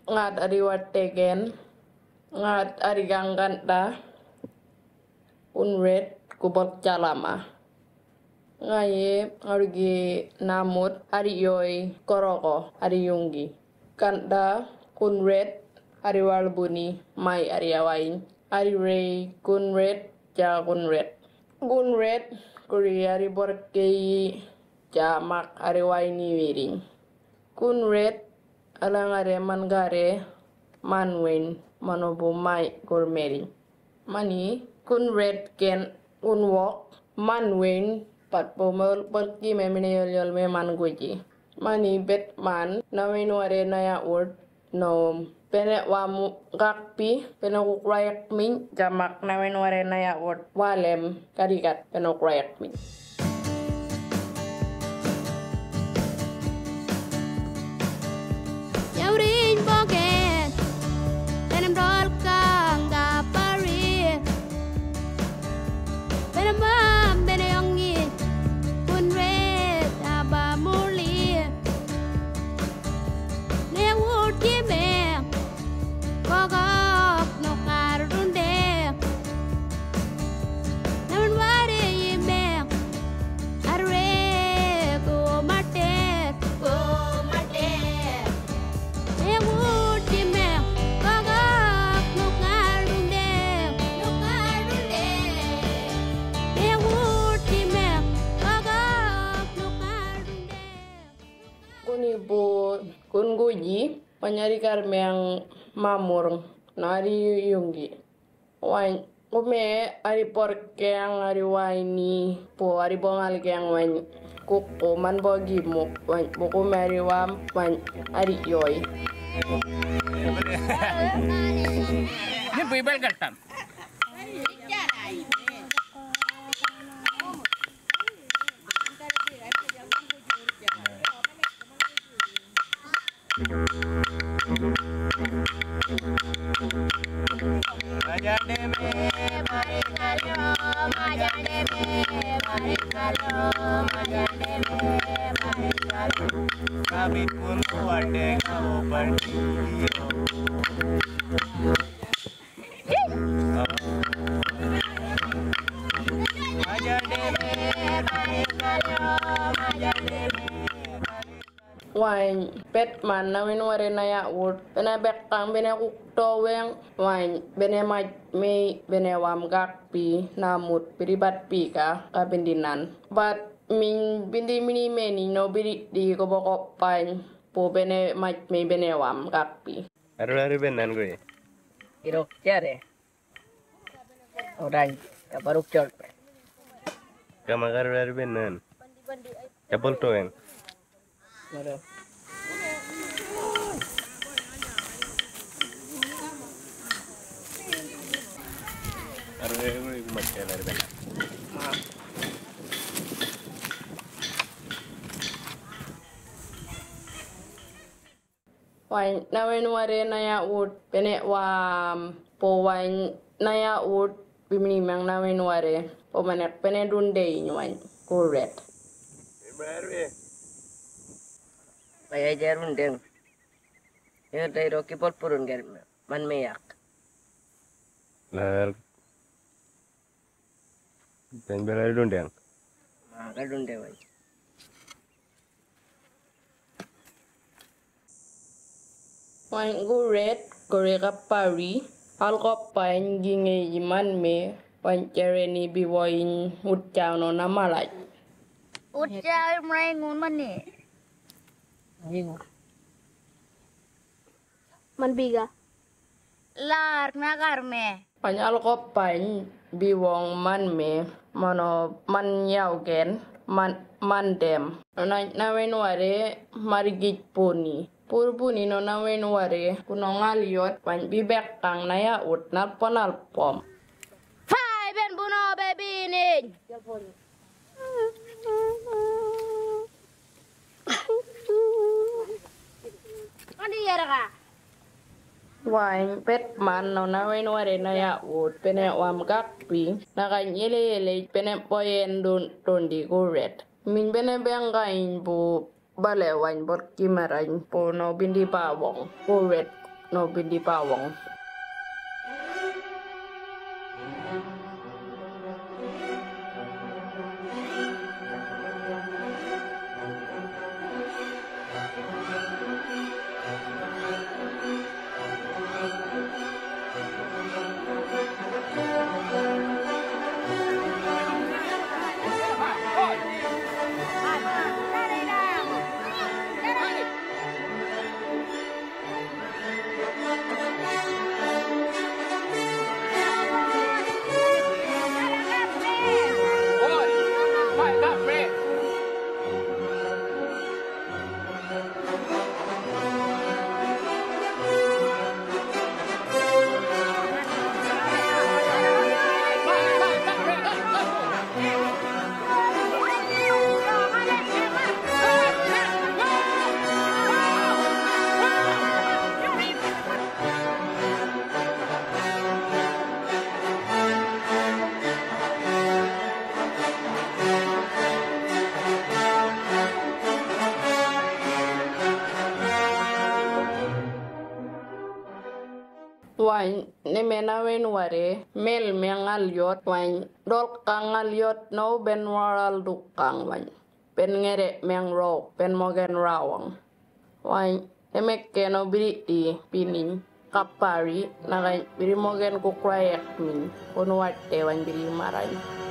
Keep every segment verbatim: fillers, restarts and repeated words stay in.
ngat ari wategen ngat ari gangkanta unret kubot jalama ngaye argi namut ari yoy koroko ari yunggi kanta kunret ari walbuni mai ari awain ari rei kunret ja kunret kunret kuri ari borkei jamak ari waini wiring kunret alang are mangare manwen manobu mai gormeri mani kunret ken unwok manwen pat pomol pergi memene yol me man guji mani bet man nawen ware naya word no pene wamu gakpi pene kukrayak min jamak nawen ware naya word walem karikat pene kukrayak min Yaurin boget penem dol kang da pari penem bam bene yongi kun red aba muli ne wut kibe kogok no karunde namun wari yime arre go mate go mate ne wut kibe kogok no karunde no karunde ne wut kibe kogok no karunde kun ibu kun guji panyari karme yang mamur nari yunggi wain kume ari porke yang ari waini po ari bongal ke yang wain kuku man bogi mu wain buku meri wam wain ari yoy Ini bebel gatam. Majane me mare kalo, majane me mare kalo, majane me mare kalo. Kami pun kuate kau pergi. Majane me mare kalo, majane me. wain pet man nawen ware naya word pena bekang bene kukto weng wain bene maj me bene wam gakpi namut piribat pika kabindinan but min bindi mini meni no biri di ko boko pain po bene maj me bene wam gakpi Aru-aru benan gue. Irok jare. Orang kabaruk jol. Kamu aru-aru benan. Kapal tueng. Maro. Aru-aru ibu macam aru benan. wain nawen ware naya word bene wam po wain naya word bimini mang nawen ware po manek pene dunde wain kuret Baru ya. Paya jarun deng. Ya dai roki pol purun gar man meyak. Lar. Dan belajar dong deng. Ma kadun de wai. wain kuret kore kapari al kopain ginge jiman me pancereni biwoin utjao no namalaj Ucap mulai ngun mani Ingo. man biga lar nagar me Panyal ko pain biwong man me mano man yau gen man man dem na nawen ware marigit puni pur puni no nawen ware kuno ngaliot pan bibek kang naya ut na ponal pom Hai ben buno baby ni Andi ya raka wain pet man no nawen ware naya ut pene wam kakpi nakanyele yele pene poyen dun tondi kuret min bene bengain bu bale wain bot kimarain po no bindi pawong kuret no bindi pawong. Wain ne mena wen ware mel mengal yot wain dol kangal yot no ben waral dukang wain ben ngere meng ro ben mogen rawang wain emek keno biri di pining kapari nagai biri mogen kukrayak min kono watte wain biri marai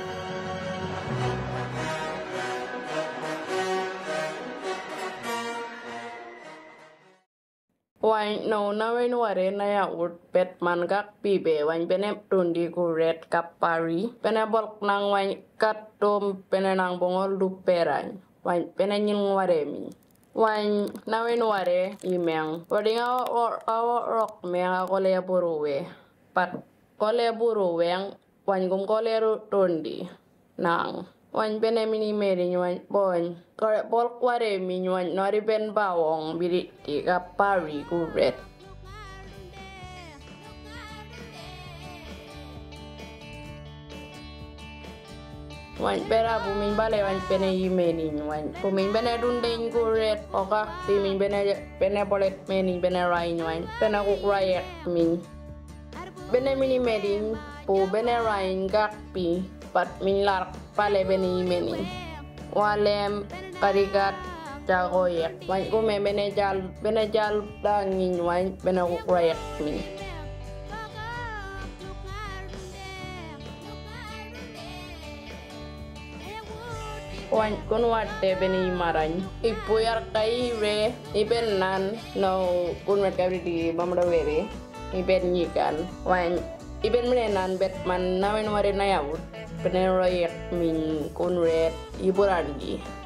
Wain no na wen ware na ya ut pet man gak pibe wain benep tundi ku red kapari penebol nang wain katom penenang bongol du peran wain penenyin ware mi wain na wen ware imeng wadinga or awo rock menga kole buruwe pat kole buruwe wain gum kole tundi nang wain benemini meri wain bon kore bol kware mi wain nori ben bawong biri ti kapari ku red wain pera bumin bale wain pene yimeni wain bumin bene dundeng ku red oka ti min bene bene bolet meni bene rain wain pene ku krayak min bene mini meri pu bene rain gak pi pat min lar pale bene yimeni walem karigat jagoyak wain ku me bene jal bene jal dangin wain bene ku krayak min wain kun watte bene imaran ipuyar kai re iben nan no kun wat kabri di bamda were iben nyikan wain iben menenan bet man nawen ware na yawut bene royak min kun red iburangi